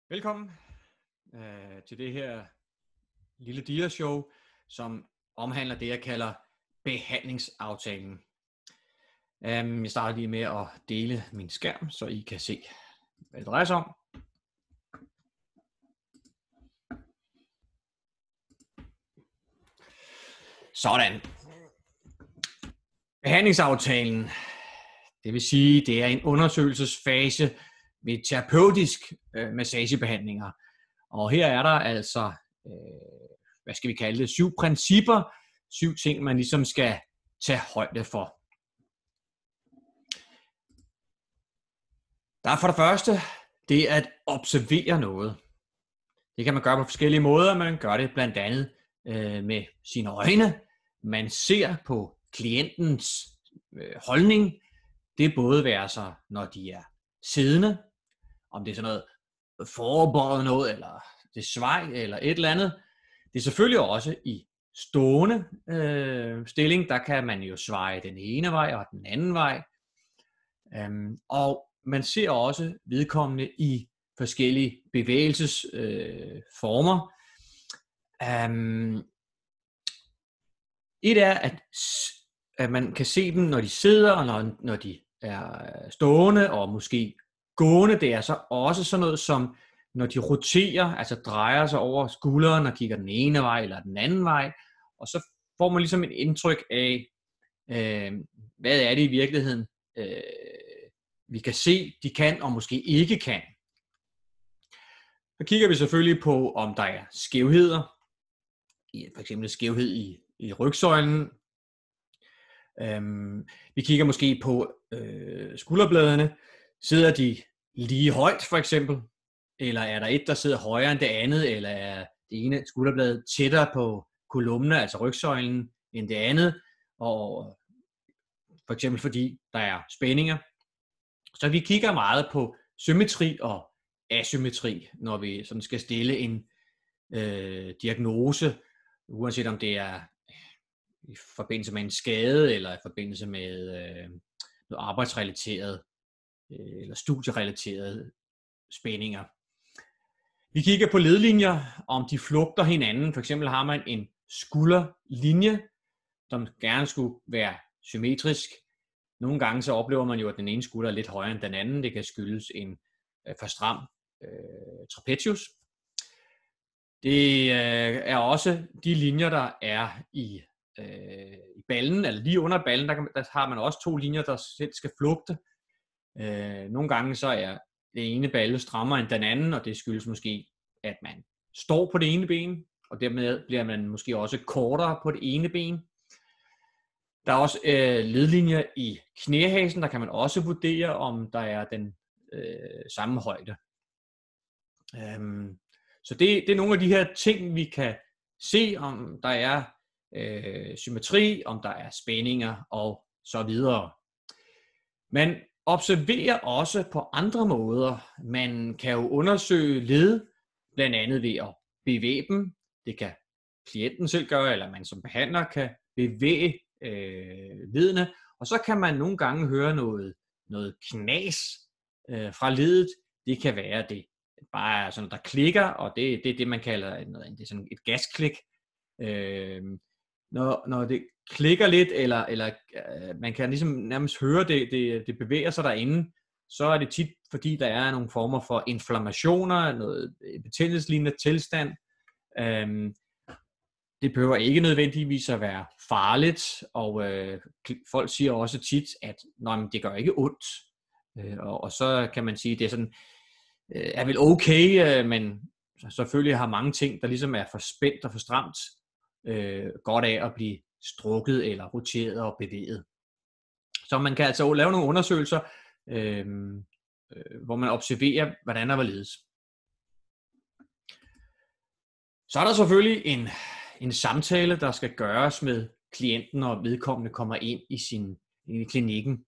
Velkommen til det her lille diashow, som omhandler det, jeg kalder behandlingsaftalen. Jeg starter lige med at dele min skærm, så I kan se, hvad det drejer sig om. Sådan. Behandlingsaftalen, det vil sige, det er en undersøgelsesfase ved terapeutisk massagebehandlinger. Og her er der altså, hvad skal vi kalde det, 7 principper, 7 ting, man ligesom skal tage højde for. Der er for det første det at observere noget. Det kan man gøre på forskellige måder. Man gør det blandt andet med sine øjne. Man ser på klientens holdning. Det både være sig, når de er siddende, om det er sådan noget forebøjet noget, eller det svej, eller et eller andet. Det er selvfølgelig også i stående stilling, der kan man jo sveje den ene vej og den anden vej. Og man ser også vedkommende i forskellige bevægelsesformer. Et er, at man kan se dem, når de sidder, og når de er stående, og måske gående. Det er så også sådan noget som, når de roterer, altså drejer sig over skulderen og kigger den ene vej eller den anden vej. Og så får man ligesom et indtryk af, hvad er det i virkeligheden, vi kan se, de kan og måske ikke kan. Så kigger vi selvfølgelig på, om der er skævheder. For eksempel skævhed i rygsøjlen. Vi kigger måske på skulderbladene. Sidder de lige højt for eksempel? Eller er der et, der sidder højere end det andet? Eller er det ene skulderblad tættere på kolumnen, altså rygsøjlen, end det andet? Og for eksempel fordi der er spændinger. Så vi kigger meget på symmetri og asymmetri, når vi sådan skal stille en diagnose, uanset om det er i forbindelse med en skade, eller i forbindelse med noget arbejdsrelateret eller studierelaterede spændinger. Vi kigger på ledlinjer, om de flugter hinanden. For eksempel har man en skulderlinje, som gerne skulle være symmetrisk. Nogle gange så oplever man jo, at den ene skulder er lidt højere end den anden. Det kan skyldes en for stram trapezius. Det er også de linjer, der er i ballen, eller lige under ballen, der har man også 2 linjer, der selv skal flugte. Nogle gange så er det ene balle strammere end den anden, og det skyldes måske, at man står på det ene ben, og dermed bliver man måske også kortere på det ene ben. Der er også ledlinjer i knæhasen, der kan man også vurdere, om der er den samme højde. Så det er nogle af de her ting, vi kan se, om der er symmetri, om der er spændinger og så videre. Man observerer også på andre måder. Man kan jo undersøge led, blandt andet ved at bevæge dem. Det kan klienten selv gøre, eller man som behandler kan bevæge ledene. Og så kan man nogle gange høre noget knas fra ledet. Det kan være det bare sådan, der klikker, og det er det, man kalder det er sådan et gasklik. Når det klikker lidt, eller man kan ligesom nærmest høre det bevæger sig derinde, så er det tit, fordi der er nogle former for inflammationer, noget betændelseslignende tilstand. Det behøver ikke nødvendigvis at være farligt, og folk siger også tit, at det gør ikke ondt. Og så kan man sige, at det er sådan, er vel okay, men selvfølgelig har mange ting, der ligesom er for spændt og for stramt, godt af at blive strukket eller roteret og bevæget. Så man kan altså lave nogle undersøgelser, hvor man observerer, hvordan der var ledes. Så er der selvfølgelig en samtale, der skal gøres med klienten, når vedkommende kommer ind i klinikken.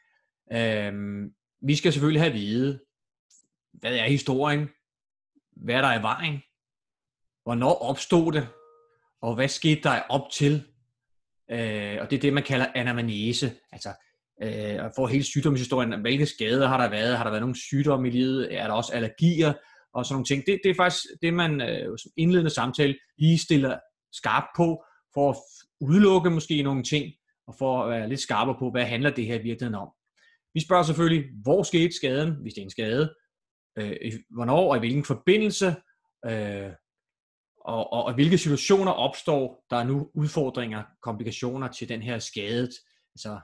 Vi skal selvfølgelig have at vide, hvad er historien? Hvad er der i vejen? Hvornår opstod det? Og hvad skete der op til? Og det er det, man kalder anamnese. Altså at få hele sygdomshistorien. Hvilke skader har der været? Har der været nogle sygdomme i livet? Er der også allergier? og sådan nogle ting. Det er faktisk det, man som indledende samtale lige stiller skarp på, for at udelukke måske nogle ting, og for at være lidt skarpere på, hvad handler det her i virkeligheden om. Vi spørger selvfølgelig, hvor skete skaden, hvis det er en skade, hvornår og i hvilken forbindelse, og hvilke situationer opstår der nu udfordringer, komplikationer til den her skadet. Altså,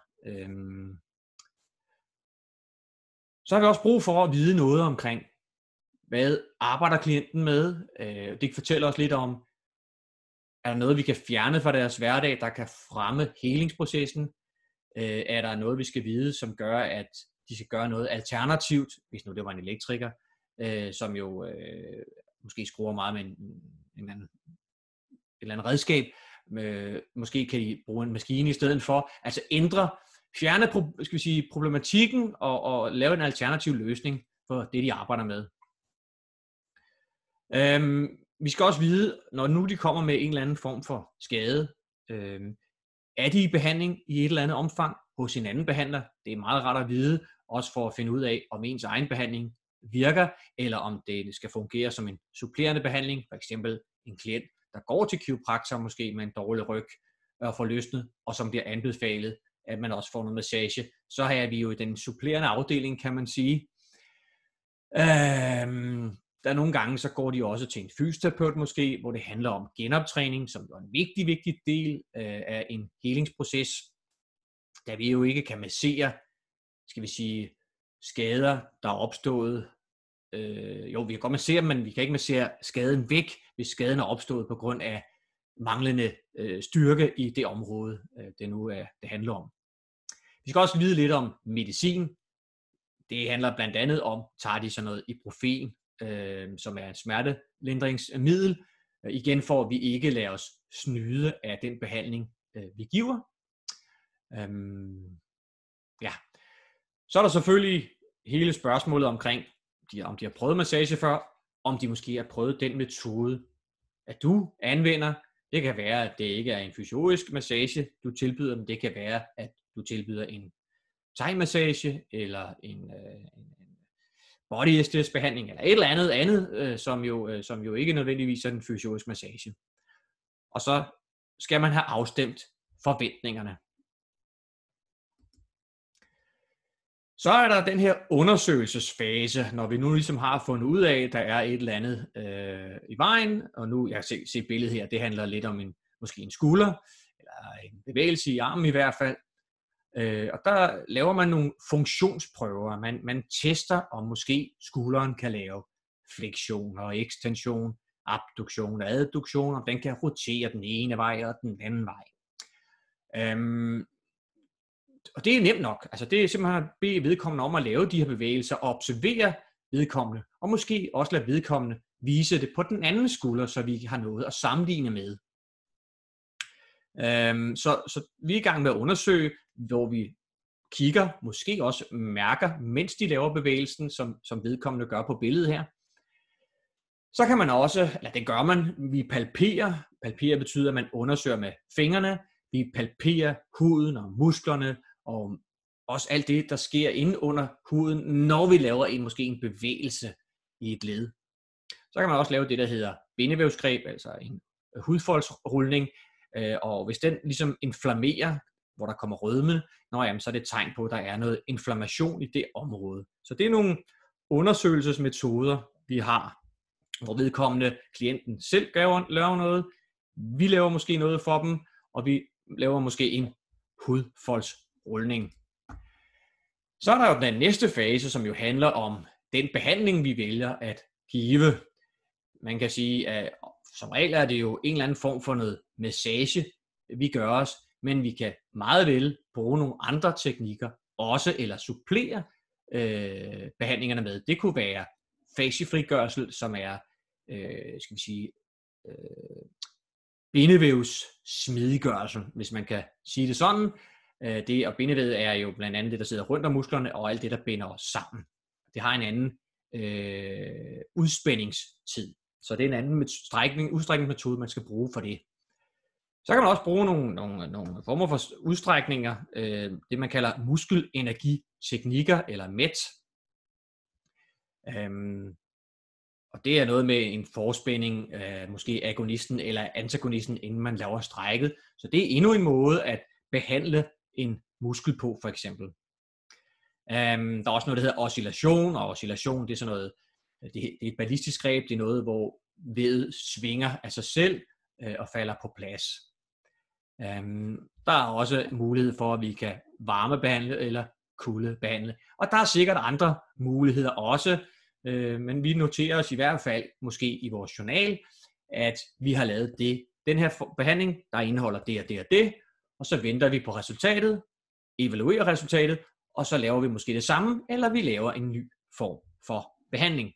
så har vi også brug for at vide noget omkring, hvad arbejder klienten med. Det kan fortælle os lidt om, er der noget, vi kan fjerne fra deres hverdag, der kan fremme helingsprocessen? Er der noget, vi skal vide, som gør, at de skal gøre noget alternativt, hvis nu det var en elektriker, som jo måske skruer meget med et eller andet redskab. Måske kan de bruge en maskine i stedet for. Altså fjerne problematikken og lave en alternativ løsning for det, de arbejder med. Vi skal også vide, når nu de kommer med en eller anden form for skade, er de i behandling i et eller andet omfang hos en anden behandler? Det er meget rart at vide, også for at finde ud af, om ens egen behandling virker, eller om det skal fungere som en supplerende behandling. For eksempel en klient, der går til kiropraktor måske med en dårlig ryg og får løsnet, og som bliver anbefalet, at man også får noget massage. Så er vi jo i den supplerende afdeling, kan man sige. Der nogle gange, så går de også til en fysioterapeut måske, hvor det handler om genoptræning, som er en vigtig del af en helingsproces, da vi jo ikke kan massere, skader, der er opstået. Vi kan godt massere dem, men vi kan ikke massere skaden væk, hvis skaden er opstået på grund af manglende styrke i det område, det handler om. Vi skal også vide lidt om medicin. Det handler blandt andet om, tager de sådan noget ibuprofen, som er et smertelindringsmiddel, igen for at vi ikke lader os snyde af den behandling, vi giver. Så er der selvfølgelig hele spørgsmålet omkring, om de har prøvet massage før, om de måske har prøvet den metode, at du anvender. Det kan være, at det ikke er en fysiologisk massage, du tilbyder, men det kan være, at du tilbyder en thai-massage, eller en body SDS behandling, eller et eller andet, som jo ikke nødvendigvis er en fysiologisk massage. Og så skal man have afstemt forventningerne. Så er der den her undersøgelsesfase, når vi nu ligesom har fundet ud af, at der er et eller andet i vejen, og nu, jeg kan se billedet her, det handler lidt om måske en skulder, eller en bevægelse i armen i hvert fald. Og der laver man nogle funktionsprøver. Man tester, om måske skulderen kan lave flektion og ekstension, abduktion og adduktion, om den kan rotere den ene vej og den anden vej. Og det er nemt nok. Altså det er simpelthen at bede vedkommende om at lave de her bevægelser og observere vedkommende, og måske også lade vedkommende vise det på den anden skulder, så vi har noget at sammenligne med. Så vi er i gang med at undersøge, hvor vi kigger, måske også mærker, mens de laver bevægelsen, som vedkommende gør på billedet her. Så kan man også, eller det gør man, vi palperer. Palperer betyder, at man undersøger med fingrene. Vi palperer huden og musklerne, og også alt det, der sker inde under huden, når vi laver måske en bevægelse i et led. Så kan man også lave det, der hedder bindevævsgreb, altså en hudfoldsrulning, og hvis den ligesom inflammerer, hvor der kommer rødme, så er det et tegn på, at der er noget inflammation i det område. Så det er nogle undersøgelsesmetoder, vi har, hvor vedkommende klienten selv laver noget, vi laver måske noget for dem, og vi laver måske en hudfoldsrulning. Så er der jo den næste fase, som jo handler om den behandling, vi vælger at give. Man kan sige, at som regel er det jo en eller anden form for noget massage, vi gør os, men vi kan meget vel bruge nogle andre teknikker også, eller supplere behandlingerne med. Det kunne være fasciefrigørelse, som er bindevævssmidiggørelse, hvis man kan sige det sådan. Det og bindevævet er jo blandt andet det, der sidder rundt om musklerne, og alt det, der binder os sammen. Det har en anden udspændingstid. Så det er en anden udstrækningsmetode, man skal bruge for det. Så kan man også bruge nogle former for udstrækninger, det man kalder muskelenergiteknikker, eller MET. Og det er noget med en forspænding, måske agonisten eller antagonisten, inden man laver strækket. Så det er endnu en måde at behandle en muskel på, for eksempel. Der er også noget, der hedder oscillation, og oscillation, det er sådan noget, det er et ballistisk greb, det er noget, hvor vedet svinger af sig selv og falder på plads. Der er også mulighed for, at vi kan varmebehandle eller kuldebehandle. Og der er sikkert andre muligheder også, men vi noterer os i hvert fald, måske i vores journal, at vi har lavet den her behandling, der indeholder det og det og det, og så venter vi på resultatet, evaluerer resultatet, og så laver vi måske det samme, eller vi laver en ny form for behandling.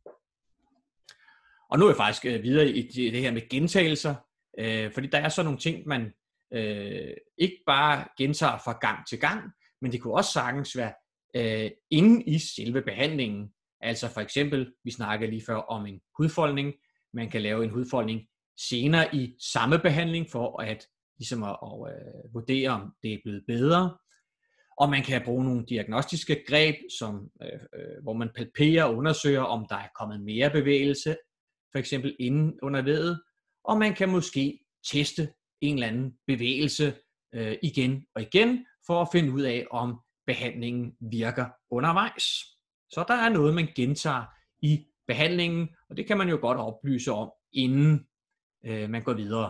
Og nu er jeg faktisk videre i det her med gentagelser, fordi der er så nogle ting, man ikke bare gentager fra gang til gang, men det kunne også sagtens være inde i selve behandlingen. Altså for eksempel, vi snakkede lige før om en hudfoldning. Man kan lave en hudfoldning senere i samme behandling for at vurdere, om det er blevet bedre. Og man kan bruge nogle diagnostiske greb, hvor man palperer og undersøger, om der er kommet mere bevægelse, for eksempel inden under vedet. Og man kan måske teste en eller anden bevægelse igen og igen, for at finde ud af, om behandlingen virker undervejs. Så der er noget, man gentager i behandlingen, og det kan man jo godt oplyse om, inden man går videre.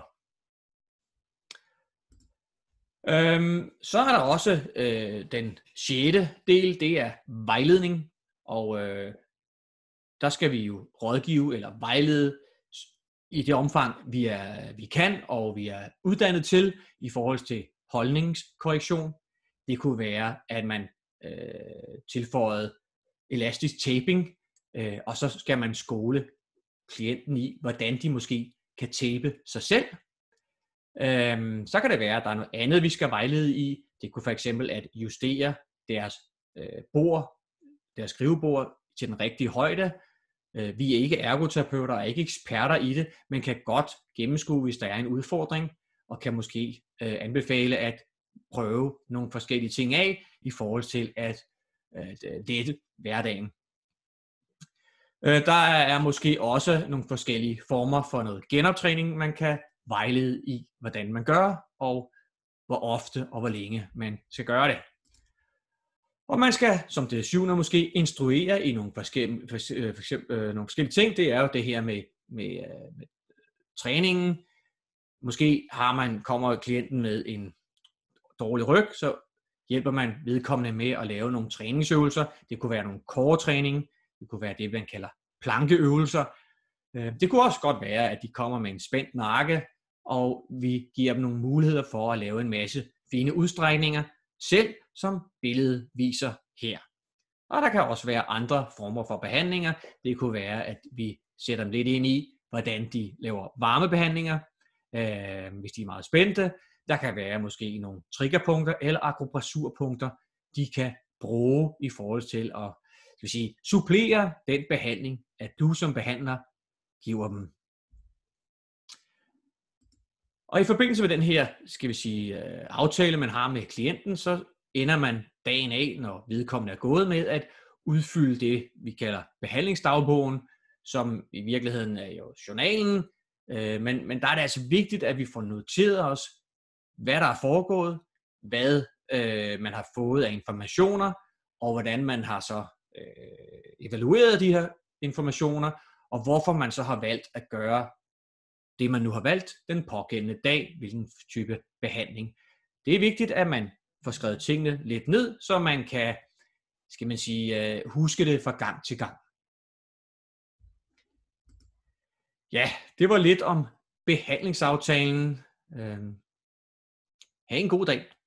Så er der også den 6. del, det er vejledning, og der skal vi jo rådgive eller vejlede i det omfang, vi kan, og vi er uddannet til i forhold til holdningskorrektion. Det kunne være, at man tilføjede elastisk taping, og så skal man skole klienten i, hvordan de måske kan tape sig selv. Så kan det være, at der er noget andet, vi skal vejlede i. Det kunne for eksempel at justere deres deres skrivebord til den rigtige højde. Vi er ikke ergoterapeuter og er ikke eksperter i det, men kan godt gennemskue, hvis der er en udfordring, og kan måske anbefale at prøve nogle forskellige ting af i forhold til at lette hverdagen. Der er måske også nogle forskellige former for noget genoptræning, man kan vejlede i, hvordan man gør, og hvor ofte og hvor længe man skal gøre det. Og man skal, som det 7. måske, instruere i nogle forskellige ting. Det er jo det her med træningen. Måske kommer klienten med en dårlig ryg, så hjælper man vedkommende med at lave nogle træningsøvelser. Det kunne være nogle core-træning. Det kunne være det, man kalder plankeøvelser. Det kunne også godt være, at de kommer med en spændt nakke, og vi giver dem nogle muligheder for at lave en masse fine udstrækninger, selv som billedet viser her. Og der kan også være andre former for behandlinger. Det kunne være, at vi sætter dem lidt ind i, hvordan de laver varmebehandlinger, hvis de er meget spændte. Der kan være måske nogle triggerpunkter eller akupressurpunkter, de kan bruge i forhold til at supplere den behandling, at du som behandler giver dem. Og i forbindelse med den her, aftale, man har med klienten, så ender man dagen af, når vedkommende er gået med, at udfylde det, vi kalder behandlingsdagbogen, som i virkeligheden er jo journalen. Men der er det altså vigtigt, at vi får noteret os, hvad der er foregået, hvad man har fået af informationer, og hvordan man har så evalueret de her informationer, og hvorfor man så har valgt at gøre det, man nu har valgt den pågældende dag, hvilken type behandling. Det er vigtigt, at man får skrevet tingene lidt ned, så man kan, huske det fra gang til gang. Ja, det var lidt om behandlingsaftalen. Ha' en god dag.